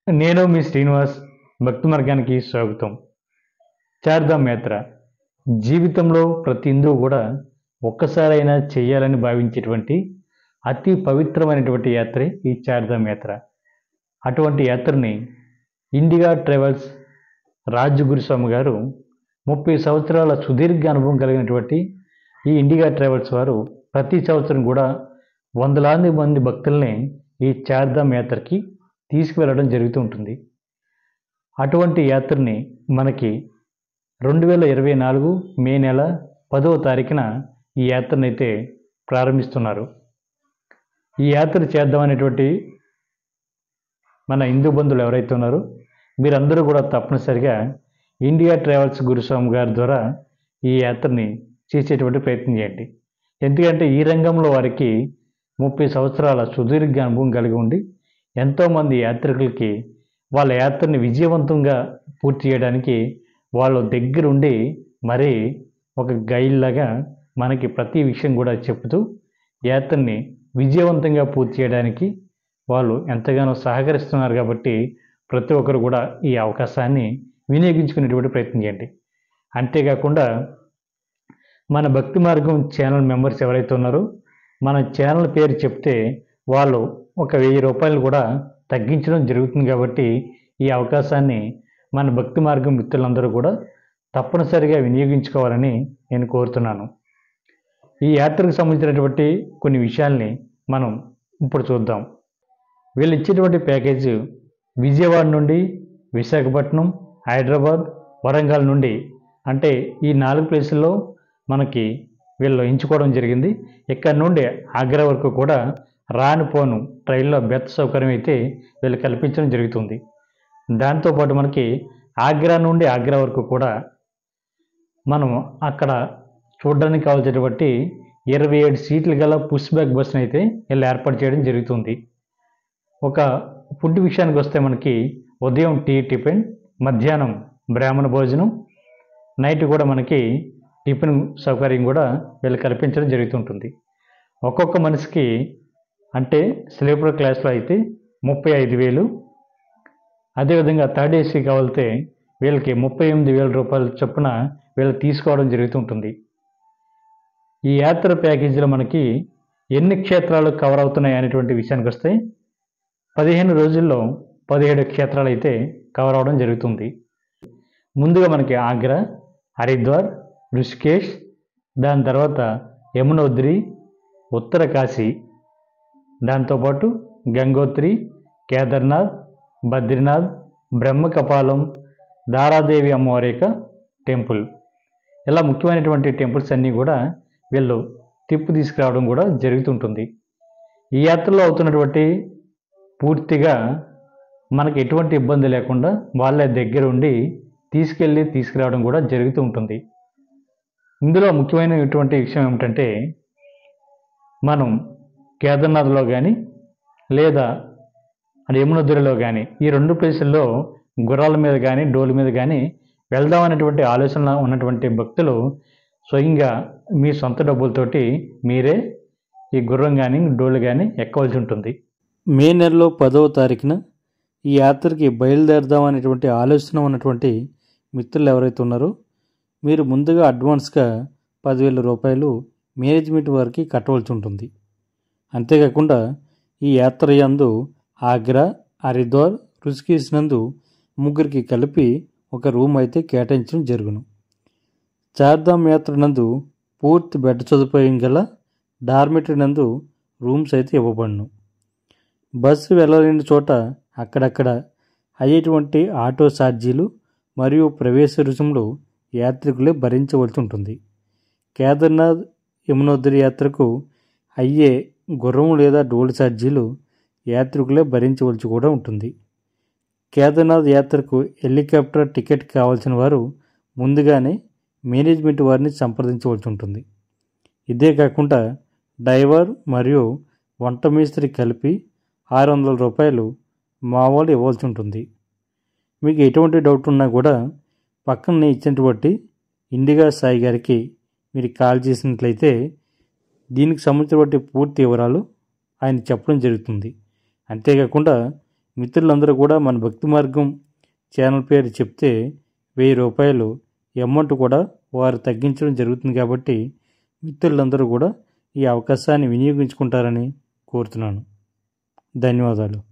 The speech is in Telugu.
నేను మీ శ్రీనివాస్. భక్తి మార్గానికి స్వాగతం. చార్ధామ్ యాత్ర జీవితంలో ప్రతి హిందువు కూడా ఒక్కసారైనా చేయాలని భావించేటువంటి అతి పవిత్రమైనటువంటి యాత్రే ఈ చార్ధామ్ యాత్ర. అటువంటి యాత్రని ఇండిగా ట్రావెల్స్ రాజు గురుస్వామి గారు 30 సంవత్సరాల సుదీర్ఘ అనుభవం కలిగినటువంటి ఈ ఇండిగా ట్రావెల్స్ వారు ప్రతి సంవత్సరం కూడా వందలాది మంది భక్తుల్ని ఈ చార్ధామ్ యాత్రకి తీసుకువెళ్ళడం జరుగుతూ ఉంటుంది. అటువంటి యాత్రని మనకి 2024 మే నెల 10వ తారీఖున ఈ యాత్రను అయితే ప్రారంభిస్తున్నారు. ఈ యాత్ర చేద్దామనేటువంటి మన హిందూ బంధువులు ఎవరైతే ఉన్నారో మీరందరూ కూడా తప్పనిసరిగా ఇండియా ట్రావెల్స్ గురుస్వామి గారి ద్వారా ఈ యాత్రని చేసేటువంటి ప్రయత్నం చేయండి. ఎందుకంటే ఈ రంగంలో వారికి 30 సంవత్సరాల సుదీర్ఘ అనుభవం కలిగి ఉండి ఎంతోమంది యాత్రికులకి వాళ్ళ యాత్రని విజయవంతంగా పూర్తి చేయడానికి వాళ్ళు దగ్గరుండి మరీ ఒక గైడ్ లాగా మనకి ప్రతి విషయం కూడా చెప్తూ యాత్రని విజయవంతంగా పూర్తి చేయడానికి వాళ్ళు ఎంతగానో సహకరిస్తున్నారు. కాబట్టి ప్రతి ఒక్కరు కూడా ఈ అవకాశాన్ని వినియోగించుకునేటువంటి ప్రయత్నం చేయండి. అంతేకాకుండా మన భక్తి మార్గం ఛానల్ మెంబర్స్ ఎవరైతే ఉన్నారో మన ఛానల్ పేరు చెప్తే వాళ్ళు ఒక 1000 రూపాయలు కూడా తగ్గించడం జరుగుతుంది. కాబట్టి ఈ అవకాశాన్ని మన భక్తి మార్గం మిత్రులందరూ కూడా తప్పనిసరిగా వినియోగించుకోవాలని నేను కోరుతున్నాను. ఈ యాత్రకు సంబంధించినటువంటి కొన్ని విషయాల్ని మనం ఇప్పుడు చూద్దాం. వీళ్ళు ఇచ్చేటువంటి ప్యాకేజ్ విజయవాడ నుండి విశాఖపట్నం, హైదరాబాద్, వరంగల్ నుండి అంటే ఈ 4 ప్లేసుల్లో మనకి వీళ్ళు ఎంచుకోవడం జరిగింది. ఇక్కడ నుండి ఆగ్రా వరకు కూడా రానుపోను ట్రైన్లో బెర్త్ సౌకర్యం అయితే వీళ్ళు కల్పించడం జరుగుతుంది. దాంతోపాటు మనకి ఆగ్రా నుండి ఆగ్రా వరకు కూడా మనం అక్కడ చూడడానికి కావాల్సినటువంటి 27 సీట్లు గల పుష్ బ్యాక్ బస్సును అయితే వీళ్ళు ఏర్పాటు చేయడం జరుగుతుంది. ఒక ఫుడ్ విషయానికి వస్తే మనకి ఉదయం టిఫిన్, మధ్యాహ్నం బ్రాహ్మణ భోజనం, నైట్ కూడా మనకి టిఫిన్ సౌకర్యం కూడా వీళ్ళు కల్పించడం జరుగుతుంటుంది. ఒక్కొక్క మనిషికి అంటే స్లీపర్ క్లాస్లో అయితే 35,000, అదేవిధంగా థర్డ్ ఏసీ కావాలితే వీళ్ళకి 38,000 రూపాయల చొప్పున వీళ్ళు తీసుకోవడం జరుగుతుంటుంది. ఈ యాత్ర ప్యాకేజీలో మనకి ఎన్ని క్షేత్రాలు కవర్ అవుతున్నాయి అనేటువంటి విషయానికి వస్తే 15 రోజుల్లో 17 క్షేత్రాలు అయితే కవర్ అవడం జరుగుతుంది. ముందుగా మనకి ఆగ్రా, హరిద్వార్, ఋషికేశ్, దాని తర్వాత యమునోత్రి, ఉత్తర కాశీ, దాంతోపాటు గంగోత్రి, కేదార్నాథ్, బద్రీనాథ్, బ్రహ్మకపాలం, దారాదేవి అమ్మవారి యొక్క టెంపుల్, ఇలా ముఖ్యమైనటువంటి టెంపుల్స్ అన్నీ కూడా వీళ్ళు తిప్పు తీసుకురావడం కూడా జరుగుతుంటుంది. ఈ యాత్రలో అవుతున్నటువంటి పూర్తిగా మనకి ఎటువంటి ఇబ్బంది లేకుండా వాళ్ళ దగ్గర ఉండి తీసుకురావడం కూడా జరుగుతూ ఉంటుంది. ఇందులో ముఖ్యమైనటువంటి విషయం ఏమిటంటే మనం కేదార్నాథ్లో కానీ లేదా యమునోత్రిలో కానీ ఈ 2 ప్లేసుల్లో గుర్రాల మీద కానీ డోలు మీద కానీ వెళ్దామనేటువంటి ఆలోచన ఉన్నటువంటి భక్తులు స్వయంగా మీ సొంత డబ్బులతోటి మీరే ఈ గుర్రం కానీ డోలు కానీ ఎక్కవలసి ఉంటుంది. మే నెలలో 10వ తారీఖున ఈ యాత్రకి బయలుదేరదామనేటువంటి ఆలోచన ఉన్నటువంటి మిత్రులు ఎవరైతే ఉన్నారో మీరు ముందుగా అడ్వాన్స్గా 10,000 రూపాయలు మేనేజ్మెంట్ వారికి కట్టవలసి ఉంటుంది. అంతేకాకుండా ఈ యాత్ర యందు ఆగ్రా, హరిద్వార్, ఋషికేశ్ నందు ముగ్గురికి కలిపి ఒక రూమ్ అయితే కేటాయించడం జరుగును. చార్ధామ్ యాత్ర నందు పూర్తి బెడ్ సదుపాయం గల డార్మెటరీ నందు రూమ్స్ అయితే ఇవ్వబడును. బస్సు వెళ్ళలేని చోట అక్కడక్కడ అయ్యేటువంటి ఆటో ఛార్జీలు మరియు ప్రవేశ రుసుములు యాత్రికులే భరించవలసి ఉంటుంది. కేదార్నాథ్, యమునోత్రి యాత్రకు అయ్యే గుర్రం లేదా డోలు ఛార్జీలు యాత్రికులే భరించవలసి కూడా ఉంటుంది. కేదార్నాథ్ యాత్రకు హెలికాప్టర్ టికెట్ కావాల్సిన వారు ముందుగానే మేనేజ్మెంట్ వారిని సంప్రదించవలసి ఉంటుంది. ఇదే కాకుండా డ్రైవర్ మరియు వంట మేస్త్రి కలిపి 600 రూపాయలు మామూలు ఇవ్వాల్సి ఉంటుంది. మీకు ఎటువంటి డౌట్ ఉన్నా కూడా పక్కనే ఇచ్చినటువంటి ఇండిగా సాయి గారికి మీరు కాల్ చేసినట్లయితే దీనికి సంబంధించినటువంటి పూర్తి వివరాలు ఆయన చెప్పడం జరుగుతుంది. అంతేకాకుండా మిత్రులందరూ కూడా మన భక్తి మార్గం ఛానల్ పేరు చెప్తే 1000 రూపాయలు అమౌంట్ కూడా వారు తగ్గించడం జరుగుతుంది. కాబట్టి మిత్రులందరూ కూడా ఈ అవకాశాన్ని వినియోగించుకుంటారని కోరుతున్నాను. ధన్యవాదాలు.